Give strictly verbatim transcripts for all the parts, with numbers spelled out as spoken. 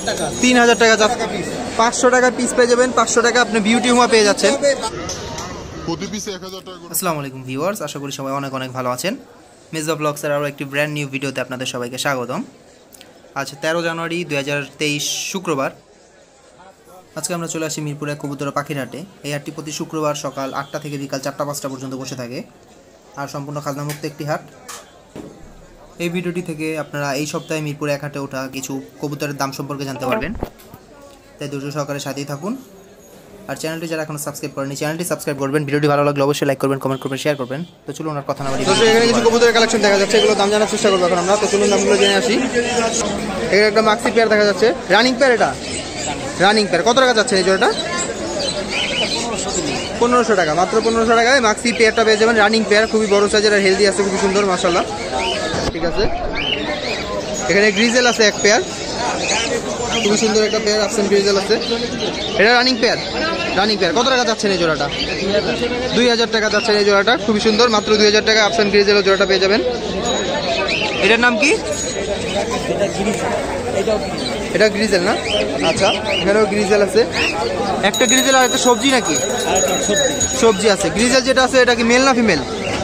তিন হাজার টাকা পাঁচশো টাকা পিস পেয়ে যাবেন। পাঁচশো টাকা আপনি বিউটি হুমা পেয়ে যাচ্ছেন। আসসালামু আলাইকুম ভিউয়ার্স, আশা করি সবাই অনেক অনেক ভালো আছেন। মেজবা ব্লগসের আরও একটি ব্র্যান্ড নিউ ভিডিওতে আপনাদের সবাইকে স্বাগতম। আজ তেরো জানুয়ারি দুই হাজার তেইশ শুক্রবার। আজকে আমরা চলে আসি মিরপুরে কবুতর পাখির হাটে। এই হাটটি প্রতি শুক্রবার সকাল আটটা থেকে বিকাল চারটা পাঁচটা পর্যন্ত বসে থাকে আর সম্পূর্ণ খাজনামুক্ত একটি হাট। এই ভিডিওটি থেকে আপনারা এই সপ্তাহে মিরপুরে এক হাটে ওঠা কিছু কবুতরের দাম সম্পর্কে জানতে পারবেন, তাই ধৈর্য সহকারে সাথেই থাকুন। আর চ্যানেলটি যারা এখনো সাবস্ক্রাইব করেনি চ্যানেলটি সাবস্ক্রাইব করবেন। ভিডিওটি ভালো লাগলে অবশ্যই লাইক করবেন, কমেন্ট করবেন, শেয়ার করবেন। তো চলুন ওনার কথা না বলি। এখানে কিছু কবুতরের কালেকশন দেখা যাচ্ছে, এগুলো দাম জানার চেষ্টা করবো এখন আমরা। তো চলুন দামগুলো জেনে আসি। এখানে একটা মাক্সি পেয়ার দেখা যাচ্ছে, রানিং পেয়ার। এটা রানিং পেয়ার কত টাকা যাচ্ছে এই জোড়াটা? পনেরোশো টাকা, মাত্র পনেরোশো টাকায় মাক্সি পেয়ারটা পেয়ে যাবেন। রানিং পেয়ার, খুবই বড় সাইজের আর হেলদি আছে, খুবই সুন্দর মাশাআল্লাহ। ঠিক আছে, এখানে গ্রিজেল আছে এক পেয়ার, খুবই সুন্দর একটা পেয়ার আফসান গ্রিজেল আছে। এটা রানিং পেয়ার, রানিং পেয়ার কত টাকা যাচ্ছেন এই জোড়াটা? দুই হাজার টাকা যাচ্ছেন এই জোড়াটা, খুবই সুন্দর, মাত্র দুই হাজার টাকা আফসান গ্রিজেল জোড়াটা পেয়ে যাবেন। এটার নাম কি? এটা গ্রিজেল না? আচ্ছা, এখানেও গ্রিজেল আছে একটা। গ্রিজেল আর একটা সবজি নাকি? সবজি আছে। গ্রিজেল যেটা আছে এটা কি মেল না ফিমেল?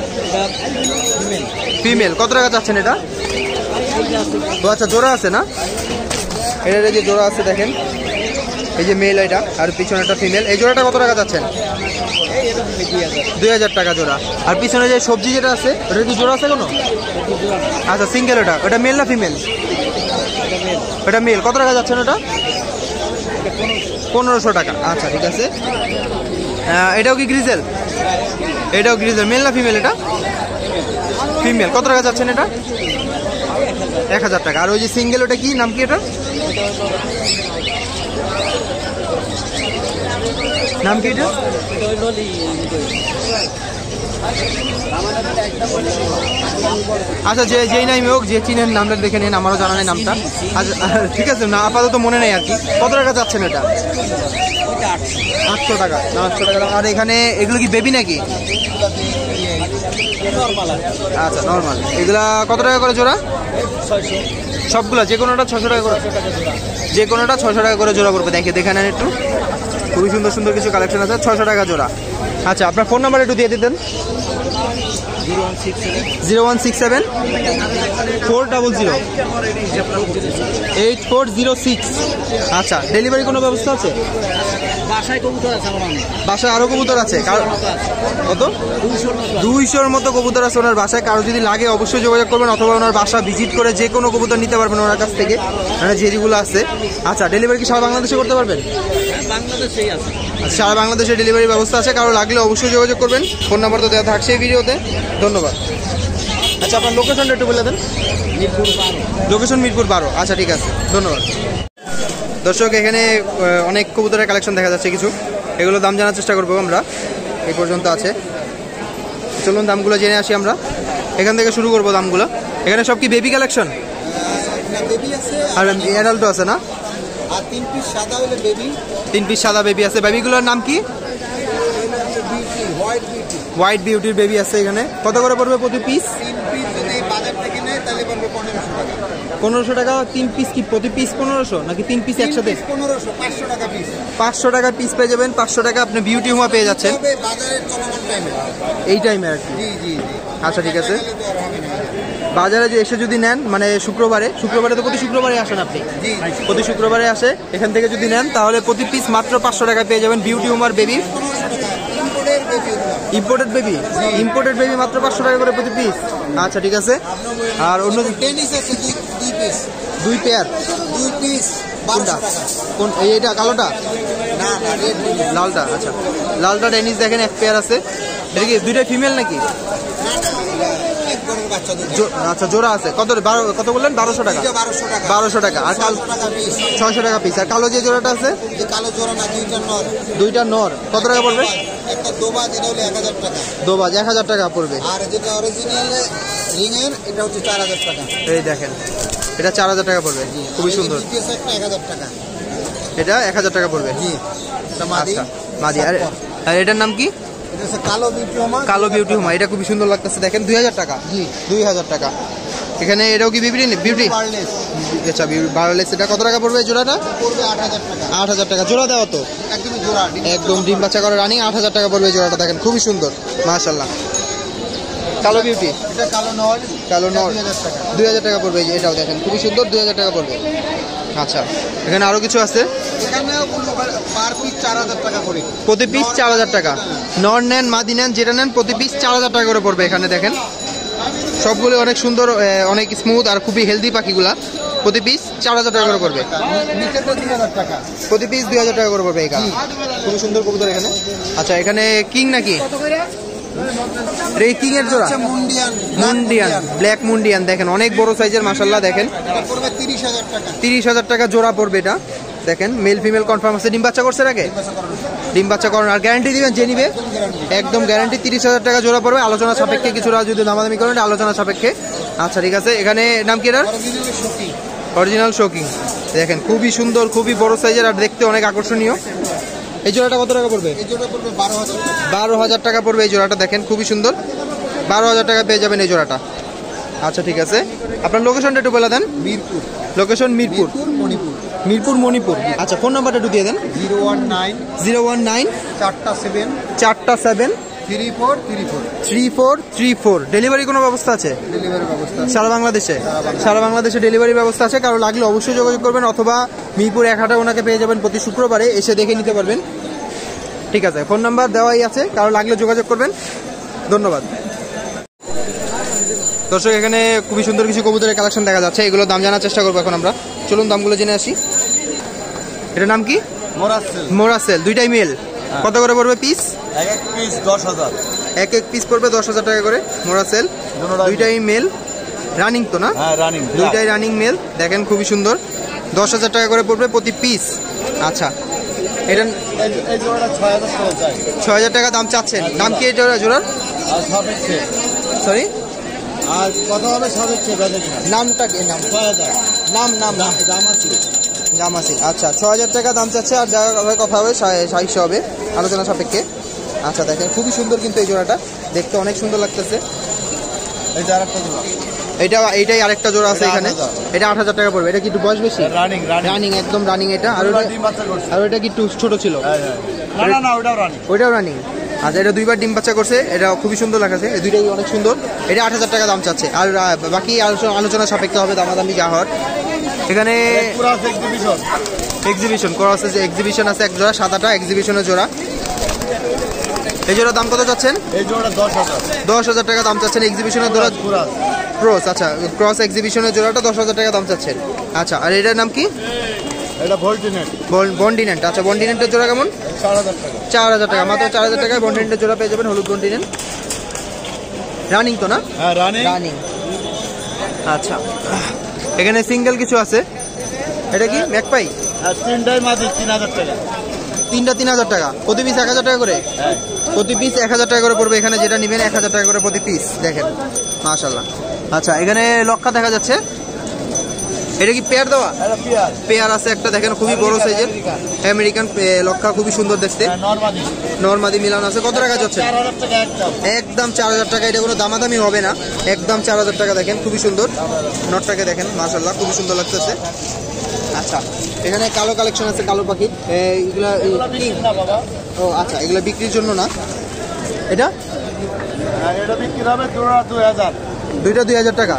ফিমেল। কত টাকা চাচ্ছেন এটা? ও আচ্ছা, জোড়া আছে না? এটার যে জোড়া আছে দেখেন, এই যে মেল এটা আর পিছনে একটা ফিমেল। এই জোড়াটা কত টাকা চাচ্ছেন? দুই হাজার টাকা জোড়া। আর পিছনে যে সবজি যেটা আছে ওটা কি জোড়া আছে কোনো? আচ্ছা, সিঙ্গেল। ওটা ওটা মেল না ফিমেল? ওটা মেল। কত টাকা যাচ্ছেন ওটা? পনেরোশো টাকা। আচ্ছা ঠিক আছে। এটাও কি গ্রিজেল? এটাও গ্রিজেল। মেল না ফিমেল? এটা ফিমেল। কত টাকা যাচ্ছেন এটা? এক হাজার টাকা। আর ওই যে সিঙ্গেল ওটা কি নাম কি? এটা নাম কি? এটা আচ্ছা, যে যেই নামই হোক, যে চিনেন নামটা দেখে নেন, আমারও জানা নেই নামটা। আচ্ছা ঠিক আছে, না আপাতত মনে নেই আর কি। কত টাকা যাচ্ছেন এটা? আটশো টাকা। আটশো টাকা। আর এখানে এগুলো কি বেবি নাকি? আচ্ছা নর্মাল। এগুলা কত টাকা করে জোড়া? সবগুলা যে কোনোটা ছশো টাকা করে, যে কোনোটা ছশো টাকা করে জোড়া পড়বে। দেখে দেখে নেন একটু, খুবই সুন্দর সুন্দর কিছু কালেকশন আছে, ছশো টাকা জোড়া। আচ্ছা, আপনার ফোন নাম্বার একটু দিয়ে দিতেন। Zero one six seven four double zero eight four zero six. আচ্ছা, ডেলিভারি কোনো ব্যবস্থা আছে? বাসায় কবুতর আছে, বাসায় আরো কবুতর আছে। কত? দুইশোর মতো কবুতর আছে ওনার বাসায়। কারো যদি লাগে অবশ্যই যোগাযোগ করবেন, অথবা ওনার বাসা ভিজিট করে যে কোনো কবুতর নিতে পারবেন ওনার কাছ থেকে, মানে যেগুলো আছে। আচ্ছা, ডেলিভারি কি সারা বাংলাদেশে করতে পারবেন? বাংলাদেশেই আছে। আচ্ছা, সারা বাংলাদেশে ডেলিভারি ব্যবস্থা আছে। কারো লাগলে অবশ্যই যোগাযোগ করবেন। ফোন নাম্বার তো দেওয়া থাকছে এই ভিডিওতে। ধন্যবাদ। আচ্ছা, আপনার লোকেশনটা একটু বলে দেন। মিরপুর বারো। লোকেশন মিরপুর বারো। আচ্ছা ঠিক আছে, ধন্যবাদ। দর্শক, এখানে অনেক কবুতরের কালেকশন দেখা যাচ্ছে কিছু, এগুলো দাম জানার চেষ্টা করবো আমরা। এই পর্যন্ত আছে, চলুন দামগুলো জেনে আসি আমরা। এখান থেকে শুরু করবো দামগুলো। এখানে সব কি বেবি কালেকশন? আর অ্যাডাল্টও আছে না? আর তিন পিস সাদা হলে বেবি, তিন পিস সাদা বেবি আছে। বেবিগুলোর নাম কি? হোয়াইট বিউটির বেবি আছে এখানে। কত করে পড়বে প্রতি পিস? পনেরোশো টাকা তিন পিস। কি প্রতি পিস পনেরোশো নাকি তিন পিস একসাথে? পাঁচশো টাকা পিস পেয়ে যাবেন। পাঁচশো টাকা আপনি বিউটি হুমা পেয়ে যাচ্ছেন এই টাইমে আর কি। আচ্ছা ঠিক আছে। বাজারে যে এসে যদি নেন, মানে শুক্রবারে, শুক্রবারে তো প্রতি শুক্রবারে আসেন আপনি? প্রতি শুক্রবারে আসে। এখান থেকে যদি নেন তাহলে প্রতি পিস মাত্র পাঁচশো টাকা পেয়ে যাবেন beauty homer baby. Imported baby? Imported baby মাত্র পাঁচশো টাকা করে প্রতি পিস। আচ্ছা ঠিক আছে। আর অন্য দুই পেয়ার, দুই পিস। কোনটা? কোন এইটা কালোটা? লালটা। আচ্ছা, লালটা টেনিস দেখেন এক পেয়ার আছে। এটা কি দুইটা ফিমেল নাকি? আচ্ছা, জোড়া আছে। কত? বারো। কত বললেন? বারোশো টাকা। বারোশো টাকা। আর কাল ছয়শো টাকা পিস। আর কালো যে জোড়াটা আছে? দুইটা নর। কত টাকা পড়বে? দোবাজ এক হাজার টাকা পড়বে। আর যেটা অরিজিনাল রিংয়ের এটা হচ্ছে চার হাজার টাকা। এই দেখেন, এটা চার হাজার টাকা পড়বে, খুবই সুন্দর। এটা এক হাজার টাকা পড়বে। জি, মাদি। মাদি। আর এটার নাম কি? কালো বিউটি হুমা। কালো বিউটি হুমা, এটা খুবই সুন্দর লাগতেছে দেখেন। দুই হাজার টাকা। জি, দুই হাজার টাকা। এখানে এটাও কি বিউটি বিউটি আচ্ছা বারলেস। এটা কত টাকা পড়বে এই জোড়াটা? আট হাজার টাকা জোড়া দেওয়া তো একদম ডিম বাচ্চা করা রানিং। আট হাজার টাকা পড়বে এই জোড়াটা, দেখেন খুবই সুন্দর মাশাআল্লাহ। কালো বিউটি কালো নর দুই হাজার টাকা পড়বে, এটাও দেখেন খুবই সুন্দর, দুই হাজার টাকা পড়বে। আচ্ছা এখানে আরো কিছু আছে, প্রতি পিস চার হাজার টাকা। নর নেন মাদি নেন যেটা নেন প্রতি পিস চার হাজার টাকা করে পড়বে। এখানে দেখেন সবগুলো অনেক সুন্দর, অনেক স্মুথ আর খুবই হেলদি পাখিগুলা। প্রতি পিস চার হাজার টাকা করে পড়বে, প্রতি পিস দুই হাজার টাকা করে পড়বে। এখানে খুবই সুন্দর কবুতর এখানে। আচ্ছা এখানে কিং নাকি কিং এর জোড়া? মুন্ডিয়ান ব্ল্যাক মুন্ডিয়ান, দেখেন অনেক বড় সাইজের মাশাআল্লাহ। দেখেন তিরিশ হাজার টাকা জোড়া পড়বে এটা। দেখেন মেল ফিমেল কনফার্ম আছে। ডিম বাচ্চা করছে আগে? ডিম বাচ্চা করেন। আর গ্যারান্টি দিবেন যে নিবে? একদম গ্যারান্টি। তিরিশ হাজার টাকা জোড়া পড়বে, আলোচনা সাপেক্ষে কিছুটা যদি দামাদামি করেন আলোচনা সাপেক্ষে। আচ্ছা ঠিক আছে। এখানে নাম কি এটার? অরিজিনাল শোকিং। দেখেন খুবই সুন্দর, খুবই বড় সাইজের আর দেখতে অনেক আকর্ষণীয়। এই জোড়াটা কত টাকা পড়বে? বারো হাজার টাকা পড়বে এই জোড়াটা। দেখেন খুবই সুন্দর, বারো হাজার টাকা পেয়ে যাবেন এই জোড়াটা। আচ্ছা ঠিক আছে, আপনার লোকেশনটা একটু বলে দেন। মিরপুর লোকেশন মিরপুর মণিপুর মিরপুর মণিপুর। আচ্ছা ফোন নাম্বারটা একটু দিয়ে দেন। Zero one nine zero one nine চারটা সেভেন চারটা seven three four three four three four three four. Delivery কোনো ব্যবস্থা আছে? ডেলিভারি ব্যবস্থা সারা বাংলাদেশে, সারা বাংলাদেশে ডেলিভারি ব্যবস্থা আছে। কারো লাগলে অবশ্যই যোগাযোগ করবেন, অথবা মিরপুর এক হাটে ওনাকে পেয়ে যাবেন প্রতি শুক্রবারে, এসে দেখে নিতে পারবেন। ঠিক আছে, ফোন নাম্বার দেওয়াই আছে, কারো লাগলে যোগাযোগ করবেন। ধন্যবাদ। দর্শক এখানে খুবই সুন্দর কিছু কবুতরের কালেকশন দেখা যাচ্ছে, এগুলো দাম জানার চেষ্টা করবো এখন আমরা। চলুন দামগুলো জেনে আসি। এটার নাম কি? মোরাসেল। মোরাসেল দুইটাই মেল। কত করে পড়বে পিস? এক এক পিস দশ হাজার। এক এক পিস পড়বে দশ হাজার টাকা করে। মোরাসেল দুইটাই মেল, রানিং তো না? রানিং, দুইটাই রানিং মেল। দেখেন খুবই সুন্দর, দশ হাজার টাকা করে পড়বে প্রতি পিস। আচ্ছা এটা ছয় হাজার টাকা দাম চাচ্ছেন। নাম কি এটা জোড়ার? সরি আর কত হবে? নামটা কি? নাম নাম নাম জামাসিল। আচ্ছা ছ হাজার টাকা দাম চাচ্ছে, আর যা কথা হবে সাহিত্য হবে আলোচনা সাপেক্ষে। আচ্ছা দেখেন খুবই সুন্দর কিন্তু এই জোড়াটা, দেখতে অনেক সুন্দর লাগতেছে। এই যে আরেকটা জোড়া, এটা এইটাই আরেকটা জোড়া আছে এখানে, এটা আট হাজার টাকা পড়বে। এটা কি একটু বয়স বেশি? রানিং রানিং একদম রানিং এটা। আর আর ওইটা কি একটু ছোট ছিল? না না ওইটাও রানিং। ওইটাও রানিং। আচ্ছা এটা দুইবার ডিম বাচ্চা করছে, এটা খুবই সুন্দর লাগছে, এই দুইটাই অনেক সুন্দর। এটা আট হাজার টাকা দাম চাচ্ছে, আর বাকি আলোচনা সাপেক্ষে হবে দামাদামি যা হওয়ার। এখানে এক্সিবিশন করা আছে, যে এক্সিবিশন আছে এক জোড়া, সাদাটা এক্সিবিশনের জোড়া। এই জোড়ার দাম কত চাচ্ছেন? এই জোড়া দশ হাজার দশ হাজার টাকা দাম চাচ্ছেন এক্সিবিশনের জোড়া ক্রস। আচ্ছা ক্রস এক্সিবিশনের জোড়াটা দশ হাজার টাকা দাম চাচ্ছেন। আচ্ছা আর এটার নাম কি? এটা বন্ডিনেন্ট। বন্ডিনেন্ট। আচ্ছা বন্ডিনেন্টের জোড়া কেমন? চার হাজার টাকা। চার হাজার টাকা মাত্র চার হাজার টাকায় বন্ডিনেন্টের জোড়া পেয়ে যাবেন, হলুদ বন্ডিনেন্ট। রানিং তো না? হ্যাঁ রানিং রানিং। আচ্ছা এখানে সিঙ্গেল কিছু আছে, এটা কি ম্যাকপাই? তিনটাই মাদি তিন হাজার টাকা। তিনটা তিন হাজার টাকা প্রতি পিস, এক হাজার টাকা করে প্রতি পিস, এক হাজার টাকা করে পড়বে। এখানে যেটা নেবেন এক হাজার টাকা করে প্রতি পিস। দেখেন মাশাআল্লাহ। আচ্ছা এখানে লক্ষা দেখা যাচ্ছে, এটা কি পেয়ার দেওয়া? পেয়ার আছে একটা, দেখেন খুবই বড় সাইজের আমেরিকান লক্ষা, খুবই সুন্দর দেখতে। নরমাদি মিলানো আছে। কত টাকা যাচ্ছে? একদম চার হাজার টাকা। এটা কোনো দামাদামি হবে না, একদম চার হাজার টাকা। দেখেন খুবই সুন্দর নটটাকে, দেখেন মাশাআল্লাহ খুবই সুন্দর লাগতেছে। আচ্ছা এখানে কালো কালেকশন আছে, কালো পাখি। এগুলা ও আচ্ছা এগুলো বিক্রির জন্য না, এটা এটা বিক্রি হবে জোড়া দুই হাজার। দুইটা দুই হাজার টাকা।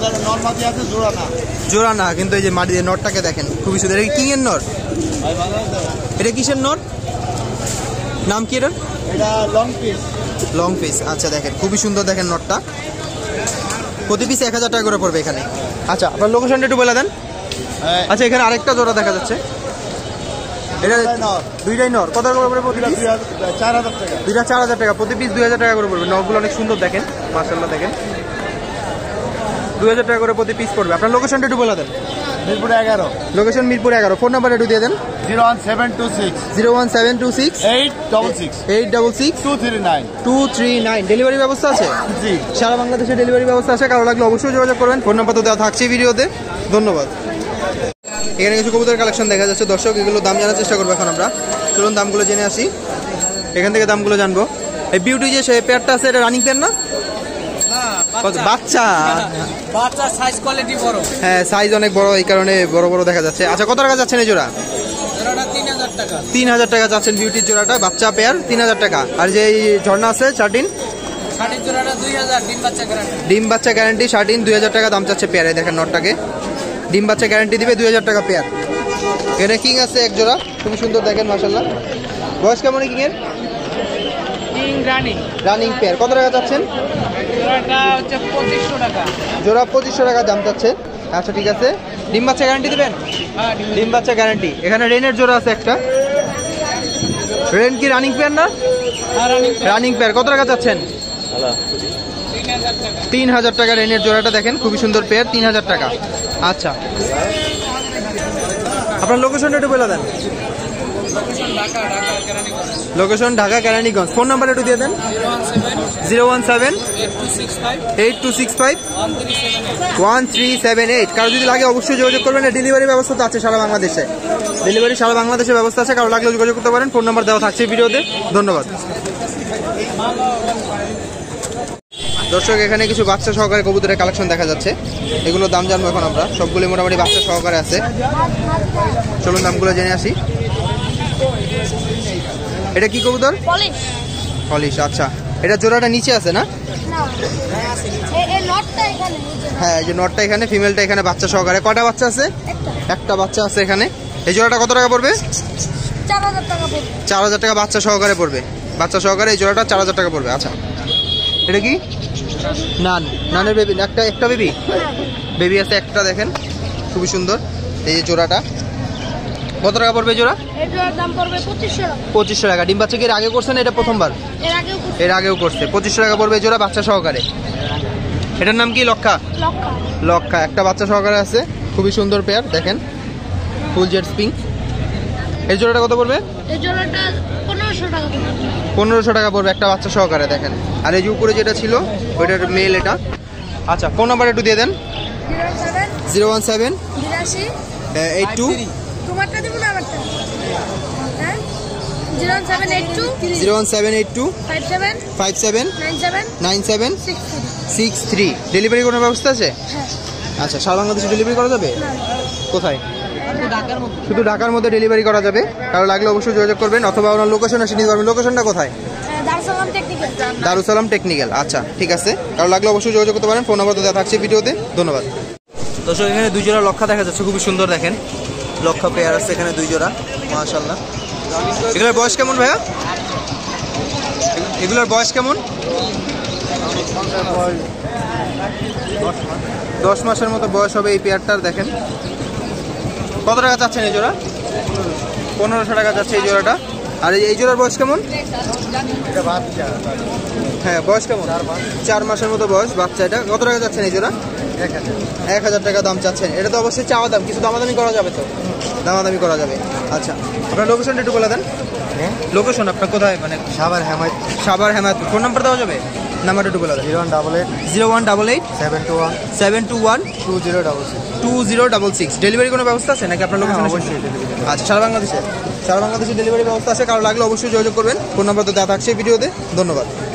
জোড়া না কিন্তু এই যে মাটি দিয়ে নটটাকে দেখেন খুবই সুন্দর। এটা কিং এর নর? এটা কিসের নর? নাম কি এটার? এটা লং পিস। Long piece. আচ্ছা দেখেন খুবই সুন্দর, দেখেন নটটা। প্রতি পিস এক হাজার টাকা করে পড়বে এখানে। আচ্ছা আপনার লোকেশনটা একটু বলে দেন। আচ্ছা এখানে আরেকটা জোড়া দেখা যাচ্ছে, এটা দুইটাই নর। কত করে পড়বে প্রতি পিস? চার হাজার টাকা। দুইটা চার হাজার টাকা প্রতি পিস, দুই হাজার টাকা করে পড়বে। নরগুলো অনেক সুন্দর দেখেন মাশাআল্লাহ, দেখেন দুই হাজার টাকা করে প্রতি পিস পড়বে। আপনার লোকেশনটা একটু বলে দেন। মিরপুর এগারো। লোকেশন মিরপুর এগারো। ফোন নাম্বার একটু দিয়ে দেন। Zero one seven two six zero one seven two six eight double six eight double six two three nine two three nine. Delivery ব্যবস্থা আছে? জি সারা বাংলাদেশে ডেলিভারি ব্যবস্থা আছে, কারো লাগলে অবশ্যই যোগাযোগ করবেন। ফোন নাম্বার তো দেওয়া থাকছে ভিডিওতে। ধন্যবাদ। এখানে কিছু কবুতরের কালেকশন দেখা যাচ্ছে দর্শক, এগুলো দাম জানার চেষ্টা করবো এখন আমরা। চলুন দামগুলো জেনে আসি, এখান থেকে দামগুলো জানবো। এই বিউটি যে পেয়ারটা আছে, এটা রানিং পেয়ার না? বাচ্চা বাচ্চা সাইজ কোয়ালিটি বড়। হ্যাঁ সাইজ অনেক বড়, এই কারণে বড় বড় দেখা যাচ্ছে। আচ্ছা কত টাকা যাচ্ছেন এই জোড়া? জোড়াটা তিন হাজার টাকা। তিন হাজার টাকা যাচ্ছেন বিউটির জোড়াটা, বাচ্চা পেয়ার তিন হাজার টাকা। আর যে এই ঝর্ণা আছে শার্টিন, শার্টিন জোড়াটা দুই হাজার, ডিম বাচ্চা গ্যারান্টি। ডিম বাচ্চা গ্যারান্টি শার্টিন দুই হাজার টাকা দাম চাচ্ছে পেয়ারে। দেখেন নটটাকে, ডিম বাচ্চা গ্যারান্টি দিবে, দুই হাজার টাকা পেয়ার। এখানে কিং আছে এক জোড়া, খুবই সুন্দর দেখেন মাশাআল্লাহ। বয়স কেমন কিং এর? King running running pair. কত টাকা যাচ্ছেন? জোড়াটা হচ্ছে পঁচিশশো টাকা। জোড়া পঁচিশশো টাকা দাম চাচ্ছে। আচ্ছা ঠিক আছে, ডিম বাচ্চা গ্যারান্টি দিবেন? হ্যাঁ ডিম বাচ্চা গ্যারান্টি। এখানে রেনের জোড়া আছে একটা, রেন কি রানিং পেয়ার না? Running running pair. কত টাকা যাচ্ছেন? তিন হাজার টাকা। তিন হাজার টাকা রেনের জোড়াটা দেখেন, খুবই সুন্দর পেয়ার, তিন হাজার টাকা। আচ্ছা আপনার লোকেশনটা একটু বলে দেন। Dhaka Dhaka Keraniganj. Location Dhaka Keraniganj. Phone number একটু দিয়ে দেন। Zero one seven zero one seven eight two six five eight two six five one three seven eight. One three seven eight. কারো যদি লাগে অবশ্যই যোগাযোগ করবেন। ডেলিভারি ব্যবস্থা তো আছে সারা বাংলাদেশে, ডেলিভারি সারা বাংলাদেশে ব্যবস্থা আছে। কারো লাগলে যোগাযোগ করতে পারেন। ফোন নাম্বার দেওয়া থাকছে ভিডিওতে। ধন্যবাদ দর্শক। এখানে কিছু বাচ্চা সহকারে কবুতরের কালেকশন দেখা যাচ্ছে, এগুলো দাম জানবো এখন আমরা। সবগুলো মোটামুটি বাচ্চা সহকারে আছে, চলুন দামগুলো জেনে আসি। এটা কি কবুতর? পলিশ। পলিশ। আচ্ছা এটা জোড়াটা নিচে আছে না? না, এই এই লটটা এখানে নিচে। হ্যাঁ এই যে নটটা এখানে, ফিমেলটা এখানে বাচ্চা সহকারে। কটা বাচ্চা আছে? একটা। একটা বাচ্চা আছে এখানে। এই জোড়াটা কত টাকা পড়বে? চার হাজার টাকা পড়বে। চার হাজার টাকা বাচ্চা সহকারে পড়বে। বাচ্চা সহকারে এই জোড়াটা চার হাজার টাকা পড়বে। আচ্ছা এটা কি? নান। নানের বেবি? একটা একটা বেবি বেবি আছে একটা, দেখেন খুবই সুন্দর। এই যে জোড়াটা কত টাকা পড়বে জোড়া? এই জোড়ার দাম পড়বে পঁচিশশো টাকা। পঁচিশশো টাকা। ডিম বাচ্চা কি এর আগে করছেন? এটা প্রথমবার? এর আগেও করছে। এর আগেও করছে। পঁচিশশো টাকা পড়বে জোড়া বাচ্চা সহকারে। এটার নাম কি? লক্ষা। লক্ষা। লক্ষা। একটা বাচ্চা সহকারে আছে, খুবই সুন্দর পেয়ার দেখেন, ফুল জেড পিঙ্ক। এই জোড়াটা কত পড়বে? এই জোড়াটা পনেরোশো টাকা পড়বে। পনেরোশো টাকা পড়বে একটা বাচ্চা সহকারে দেখেন। আর এই যে উপরে যেটা ছিল ওইটার মেল এটা। আচ্ছা ফোন নাম্বার একটু দিয়ে দেন। Zero seven zero one seven বিরাশি এইট টু তোমারটা দিব না আমারটা? হ্যাঁ zero one seven eight two zero one seven eight two five seven five seven nine seven nine seven six three. Six three. Delivery কোনো ব্যবস্থা আছে? হ্যাঁ। আচ্ছা সারা বাংলাদেশে ডেলিভারি করা যাবে? না, কোথায়? ঢাকার মধ্যে। শুধু ঢাকার মধ্যে ডেলিভারি করা যাবে। কারো লাগলে অবশ্যই যোগাযোগ করবেন, অথবা ওনার লোকেশন এসে নিতে পারবেন। লোকেশনটা কোথায়? হ্যাঁ, দারুসালাম টেকনিক্যাল। দারুসালাম টেকনিক্যাল। আচ্ছা ঠিক আছে, কারো লাগলে অবশ্যই যোগাযোগ করতে পারেন। ফোন নাম্বার তো দেওয়া থাকছে ভিডিওতে। ধন্যবাদ দর্শক। এখানে দুই জোড়া লক্ষা দেখা যাচ্ছে, খুবই সুন্দর দেখেন। লক্ষা পেয়ার আছে এখানে দুই জোড়া, মাশাআল্লাহ। এগুলোর বয়স কেমন ভাইয়া? এগুলোর বয়স কেমন? দশ মাসের মতো বয়স হবে এই পেয়ারটার। দেখেন কত টাকা চাচ্ছেন এই জোড়া? পনেরোশো টাকা যাচ্ছে এই জোড়াটা। আর এই জোড়ার বয়স কেমন? হ্যাঁ বয়স কেমন? চার মাসের মতো বয়স বাচ্চা। এটা কত টাকা যাচ্ছেন এই জোড়া? এক হাজার টাকা দাম চাচ্ছেন। এটা তো অবশ্যই চাওয়া দাম, কিছু দামাদামি করা যাবে তো? দামাদামি করা যাবে। আচ্ছা আপনার লোকেশনটা একটু বলে দেন। লোকেশন আপনার কোথায়? মানে সাভার হেমায়ত। সাভার হেমায়ত। ফোন নাম্বার দেওয়া যাবে? নাম্বারটা একটু বলে দেন। Zero one double eight zero one double eight seven two one seven two one two zero double six. Two zero double six. Delivery কোনো ব্যবস্থা আছে নাকি আপনার লোকেশন? অবশ্যই delivery। আচ্ছা সারা বাংলাদেশে সারা বাংলাদেশে ডেলিভারি ব্যবস্থা আছে। কারো লাগলে অবশ্যই যোগাযোগ করবেন। ফোন নাম্বার তো দেওয়া থাকছে ভিডিওতে। ধন্যবাদ।